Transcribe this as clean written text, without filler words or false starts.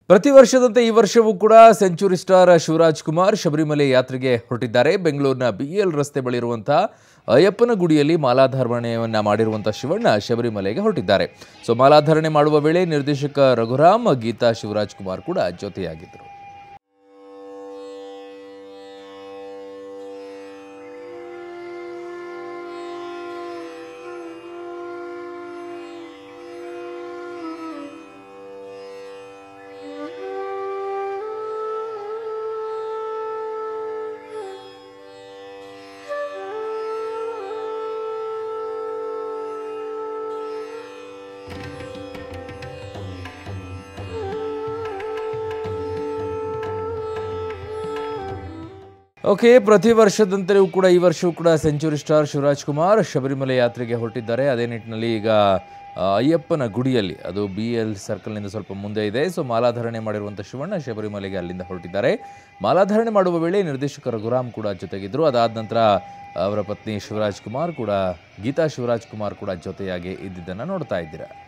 ಪ್ರತಿ ವರ್ಷದಂತೆ ಈ ವರ್ಷವೂ ಕೂಡ ಸೆಂಚುರಿ ಸ್ಟಾರ್ ಶಿವರಾಜ್ ಕುಮಾರ್ ಶಬರಿಮಲೆ ಯಾತ್ರೆಗೆ ಹೊರಟಿದ್ದಾರೆ. ಬೆಂಗಳೂರಿನ ಬಿಎಲ್ ರಸ್ತೆ ಬಳಿ ಇರುವಂತಹ ಅಯ್ಯಪ್ಪನ ಗುಡಿಯಲ್ಲಿ ಮಾಲಾಧಾರಣೆಯನ್ನ ಮಾಡಿರುವಂತಹ ಶಿವಣ್ಣ ಶಬರಿಮಲೆಗೆ ಹೊರಟಿದ್ದಾರೆ. ಮಾಲಾಧಾರಣೆ ಮಾಡುವ ವೇಳೆ ನಿರ್ದೇಶಕ ರಘುರಾಮ್, ಗೀತಾ ಶಿವರಾಜ್ ಕುಮಾರ್ ಕೂಡ ಜೊತೆಯಾಗಿದ್ದರು. ಪ್ರತಿ ವರ್ಷದಂತೆಯೂ ಕೂಡ ಈ ವರ್ಷವೂ ಕೂಡ ಸೆಂಚುರಿ ಸ್ಟಾರ್ ಶಿವರಾಜ್ ಕುಮಾರ್ ಶಬರಿಮಲೆ ಯಾತ್ರೆಗೆ ಹೊರಟಿದ್ದಾರೆ. ಅದೇ ನಿಟ್ಟಿನಲ್ಲಿ ಈಗ ಅಯ್ಯಪ್ಪನ ಗುಡಿಯಲ್ಲಿ, ಅದು BL ಸರ್ಕಲ್ನಿಂದ ಸ್ವಲ್ಪ ಮುಂದೆ ಇದೆ. ಮಾಲಾಧಾರಣೆ ಮಾಡಿರುವಂಥ ಶಿವಣ್ಣ ಶಬರಿಮಲೆಗೆ ಅಲ್ಲಿಂದ ಹೊರಟಿದ್ದಾರೆ. ಮಾಲಾಧಾರಣೆ ಮಾಡುವ ವೇಳೆ ನಿರ್ದೇಶಕ ರಘುರಾಮ್ ಕೂಡ ಜೊತೆಗಿದ್ದರು. ಅದಾದ ನಂತರ ಅವರ ಪತ್ನಿ ಶಿವರಾಜ್ ಕುಮಾರ್ ಕೂಡ, ಗೀತಾ ಶಿವರಾಜ್ ಕುಮಾರ್ ಕೂಡ ಜೊತೆಯಾಗಿ ಇದ್ದಿದ್ದನ್ನು ನೋಡ್ತಾ ಇದ್ದೀರಾ.